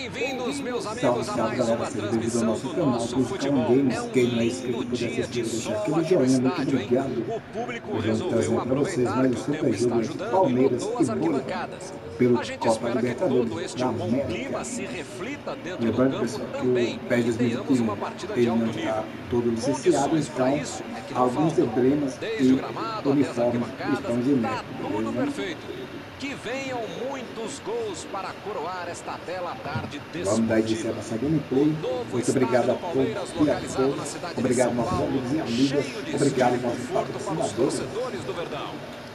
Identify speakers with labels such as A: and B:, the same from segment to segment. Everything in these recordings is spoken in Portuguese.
A: Bem-vindos, meus
B: Salve,
A: amigos, a
B: salve
A: mais
B: galera,
A: uma
B: seja bem-vindo ao
A: transmissão
B: nosso
A: do
B: canal
A: nosso
B: Crucificão
A: futebol. É
B: Games.
A: um
B: Quem não é
A: lindo
B: inscrito puder se
A: dia de
B: inscrever, deixar
A: sol
B: aquele
A: aqui no
B: joinha, muito
A: estádio, hein?
B: obrigado.
A: O público
B: Hoje vamos
A: resolveu
B: trazer para vocês
A: aproveitar
B: mais um
A: que o tempo
B: super
A: está
B: jogo entre
A: ajudando e
B: Palmeiras
A: lotou
B: e
A: as
B: Vôlei
A: arquibancadas.
B: pelo
A: A gente
B: Copa
A: espera que todo
B: Libertadores
A: este
B: da
A: bom
B: América.
A: clima se reflita dentro do
B: Lembrando,
A: campo
B: pessoal, que o
A: também e
B: PES
A: que tenhamos uma
B: 2021
A: partida de
B: ele não
A: alto nível.
B: está todo licenciado,
A: Condições para
B: então
A: isso é que não
B: alguns
A: faltam.
B: emblemas
A: Desde o
B: e
A: gramado até as
B: uniformes
A: arquibancadas,
B: estão
A: tá
B: genéricos,
A: tudo
B: beleza?
A: perfeito. Que venham muitos gols para coroar esta bela tarde
B: Vamos dar início a
A: desportiva.
B: nossa
A: O
B: gameplay.
A: novo
B: Muito
A: estádio
B: obrigado a
A: do
B: todos
A: Palmeiras,
B: e a
A: localizado na
B: todos.
A: cidade de
B: Obrigado
A: São
B: nossos
A: Paulo,
B: amigos e amigas.
A: cheio de
B: Obrigado
A: estilo e
B: nossos
A: conforto para os
B: patrocinadores.
A: torcedores do Verdão.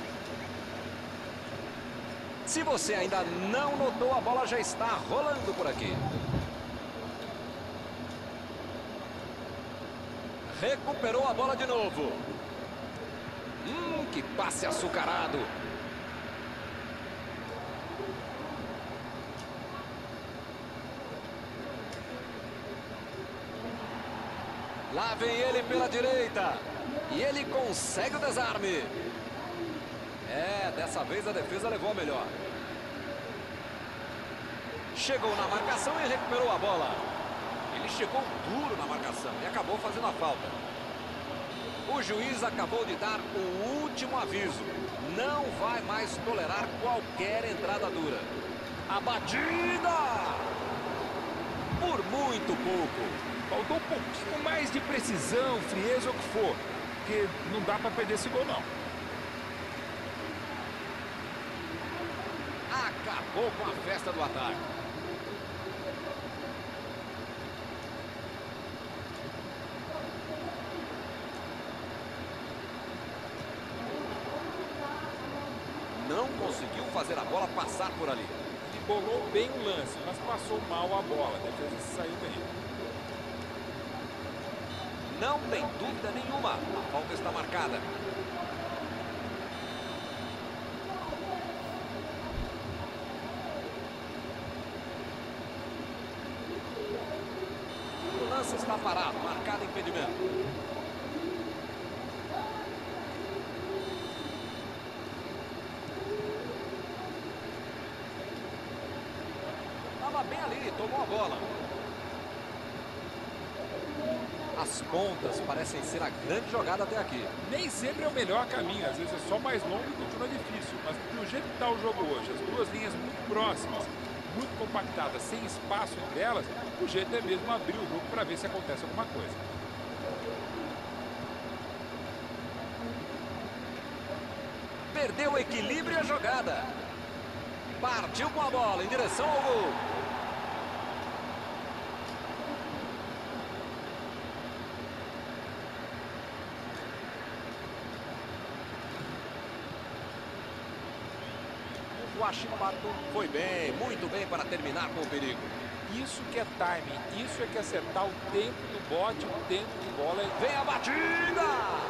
A: Se você ainda não notou, a bola já está rolando por aqui. Recuperou a bola de novo. Que passe açucarado. Lá vem ele pela direita. E ele consegue o desarme. Dessa vez a defesa levou a melhor. Chegou na marcação e recuperou a bola. Ele chegou duro na marcação e acabou fazendo a falta. O juiz acabou de dar o último aviso. Não vai mais tolerar qualquer entrada dura. A batida! Por muito pouco.
C: Faltou um pouquinho mais de precisão, frieza ou o que for. Porque não dá para perder esse gol, não.
A: Acabou com a festa do ataque. Não conseguiu fazer a bola passar por ali.
C: Ele bolou bem o lance, mas passou mal a bola. A defesa saiu bem.
A: Não tem dúvida nenhuma. A falta está marcada. O lance está parado. Marcado impedimento. Estava bem ali. Tomou a bola. As pontas parecem ser a grande jogada até aqui.
C: Nem sempre é o melhor caminho. Às vezes é só mais longo e continua difícil. Mas do jeito que está o jogo hoje, as duas linhas muito próximas, muito compactadas, sem espaço entre elas, o jeito é mesmo abrir o jogo para ver se acontece alguma coisa.
A: Perdeu o equilíbrio e a jogada. Partiu com a bola em direção ao gol. O Washington foi bem, muito bem para terminar com o perigo.
C: Isso que é timing, isso é que é acertar o tempo do bote, o tempo de bola.
A: Vem a batida!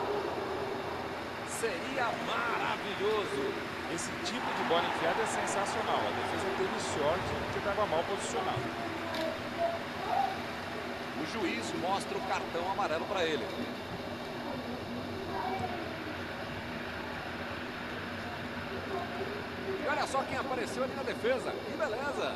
A: Seria maravilhoso.
C: Esse tipo de bola enfiada é sensacional. A defesa teve sorte de estava mal posicionado.
A: O juiz mostra o cartão amarelo para ele. E olha só quem apareceu ali na defesa. Que beleza!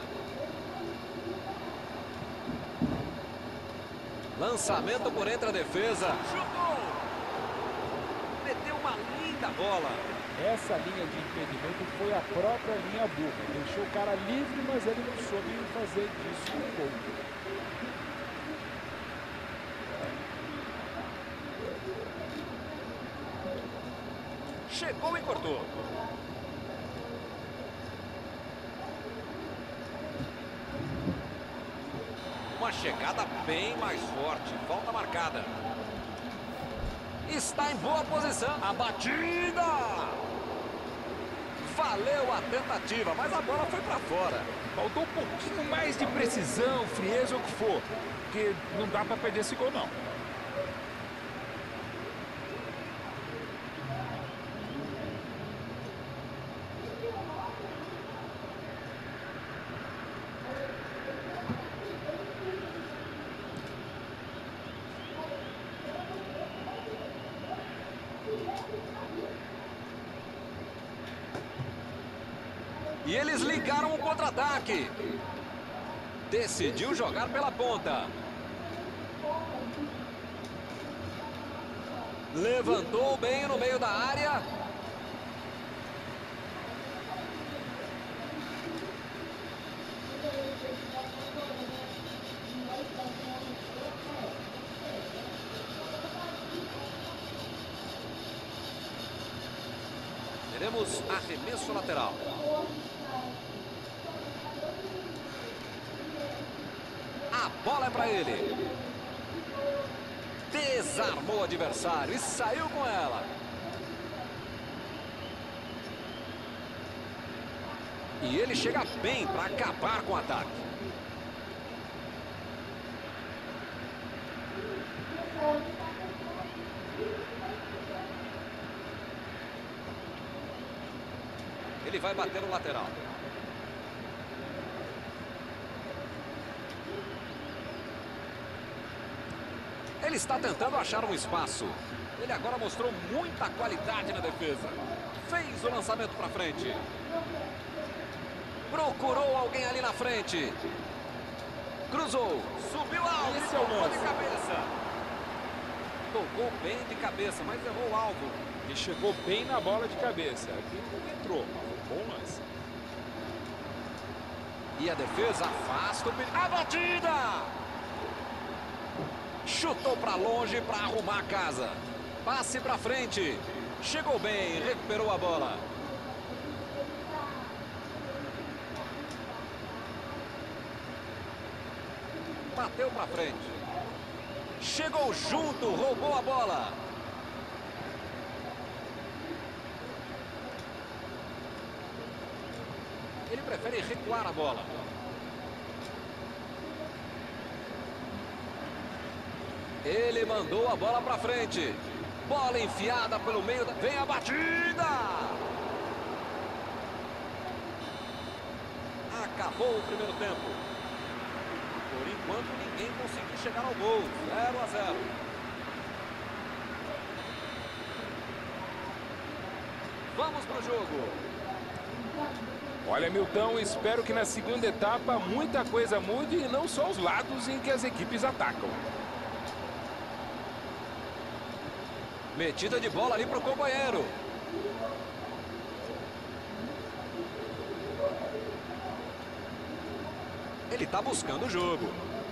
A: Lançamento por entre a defesa. Chutou! Meteu uma linda bola.
C: Essa linha de impedimento foi a própria linha burra. Deixou o cara livre, mas ele não soube fazer disso um gol.
A: Chegou e cortou. Uma chegada bem mais forte. Falta marcada. Está em boa posição. A batida! Valeu a tentativa, mas a bola foi para fora.
C: Faltou um pouquinho mais de precisão, frieza ou o que for. Porque não dá para perder esse gol, não.
A: E eles ligaram o contra-ataque. Decidiu jogar pela ponta. Levantou bem no meio da área. Teremos arremesso lateral. A bola é para ele. Desarmou o adversário e saiu com ela. E ele chega bem para acabar com o ataque. Ele vai bater no lateral. Ele está tentando achar um espaço. Ele agora mostrou muita qualidade na defesa. Fez o lançamento para frente. Procurou alguém ali na frente. Cruzou. Subiu alto.
C: Esse é o lance.
A: De cabeça. Tocou bem de cabeça, mas errou o alvo.
C: Ele chegou bem na bola de cabeça. Aqui não entrou, mas foi um bom lance.
A: E a defesa afasta o perigo. A batida! Chutou para longe para arrumar a casa. Passe para frente. Chegou bem, recuperou a bola. Bateu para frente. Chegou junto, roubou a bola. Ele prefere recuar a bola. Ele mandou a bola para frente. Bola enfiada pelo meio. Vem a batida! Acabou o primeiro tempo. Por enquanto, ninguém conseguiu chegar ao gol. 0-0. Vamos para o jogo.
C: Olha, Milton, espero que na segunda etapa muita coisa mude e não só os lados em que as equipes atacam.
A: Metida de bola ali para o companheiro. Ele está buscando o jogo.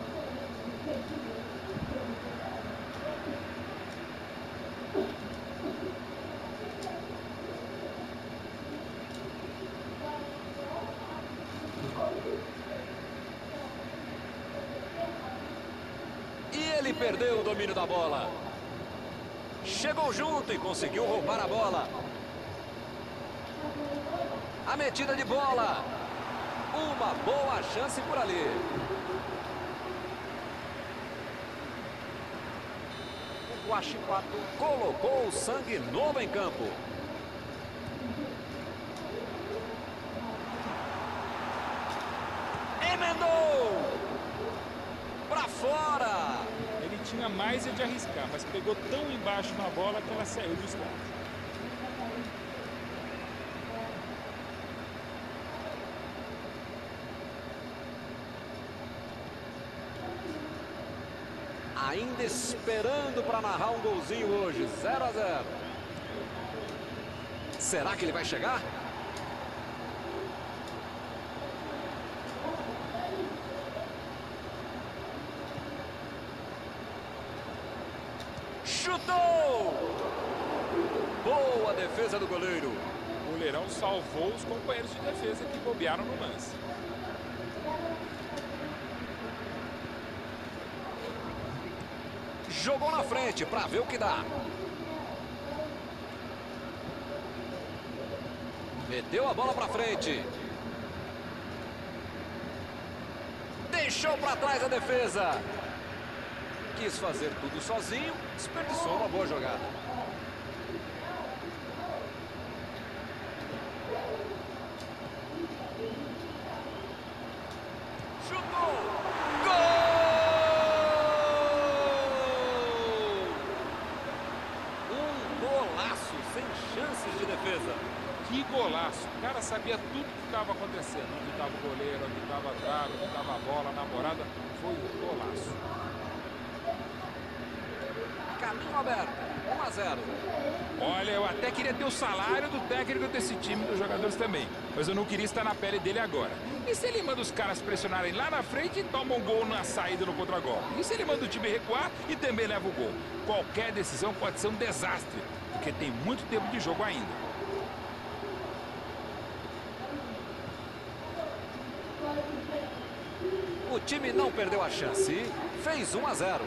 A: E ele perdeu o domínio da bola. Chegou junto e conseguiu roubar a bola. A metida de bola. Uma boa chance por ali. O Huachipato colocou o sangue novo em campo. Emendou! Pra fora!
C: Ele tinha mais de arriscar, mas pegou tão embaixo na bola que ela saiu dos caras.
A: Ainda esperando para narrar um golzinho hoje. 0-0. Será que ele vai chegar? Chutou! Boa defesa do goleiro.
C: O goleirão salvou os companheiros de defesa que bobearam no lance.
A: Jogou na frente para ver o que dá. Meteu a bola para frente. Deixou para trás a defesa. Quis fazer tudo sozinho, desperdiçou uma boa jogada. Chutou! Gol! Golaço, sem chances de defesa.
C: Que golaço! golaço. O cara sabia tudo que estava acontecendo. Onde estava o goleiro, onde estava a trave, onde estava a bola, a namorada. Foi um golaço.
A: Caminho aberto. 1 a 0.
C: Olha, eu até queria ter o salário do técnico desse time, dos jogadores também. Mas eu não queria estar na pele dele agora. E se ele manda os caras pressionarem lá na frente e toma um gol na saída no contragolpe? E se ele manda o time recuar e também leva o gol? Qualquer decisão pode ser um desastre, porque tem muito tempo de jogo ainda.
A: O time não perdeu a chance. Fez 1 a 0.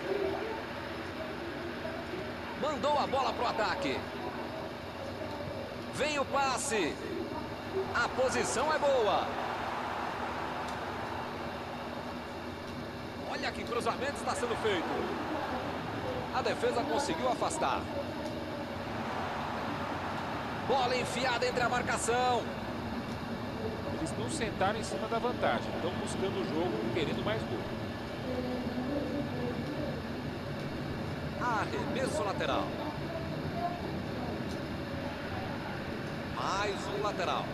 A: Mandou a bola pro ataque. Vem o passe. A posição é boa. Olha que cruzamento está sendo feito. A defesa conseguiu afastar. Bola enfiada entre a marcação.
C: Eles não sentaram em cima da vantagem. Estão buscando o jogo, querendo mais gol.
A: Arremesso lateral. Mais um lateral.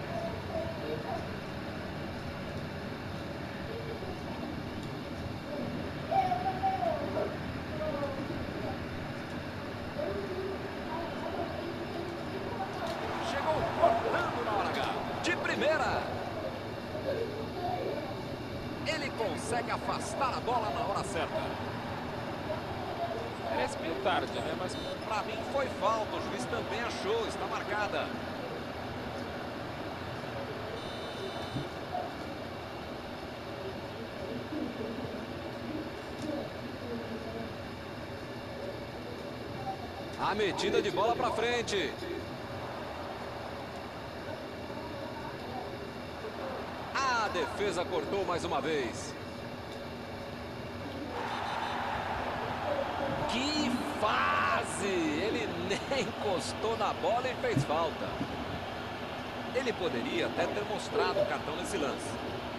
A: Chegou cortando na hora H. De primeira. Ele consegue afastar a bola na hora certa.
C: Parece meio tarde, né? Mas
A: Pra mim foi falta, o juiz também achou, está marcada. A metida de bola pra frente. A defesa cortou mais uma vez. Que fase! Ele nem encostou na bola e fez falta. Ele poderia até ter mostrado o cartão nesse lance.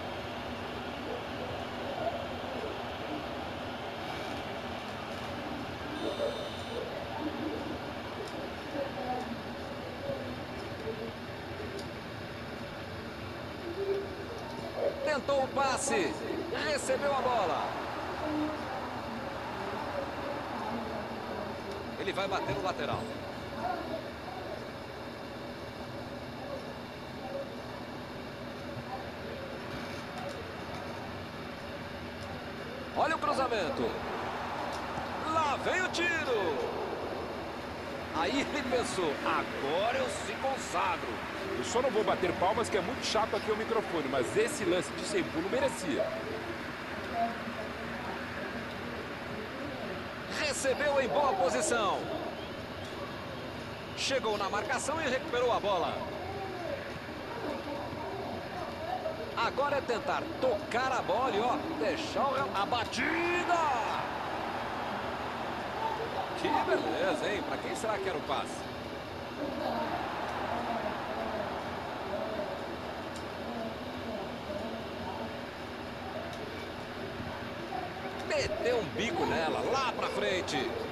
A: Tentou o passe. Recebeu a bola. Ele vai bater no lateral. Olha o cruzamento. Lá vem o tiro. Aí ele pensou, agora eu se consagro.
C: eu só não vou bater palmas, que é muito chato aqui o microfone. Mas esse lance de sem pulo merecia.
A: Recebeu em boa posição. Chegou na marcação e recuperou a bola. Agora é tentar tocar a bola e, ó, deixar a batida. Que beleza, hein? Para quem será que era o passe? Meteu um bico nela, lá pra frente.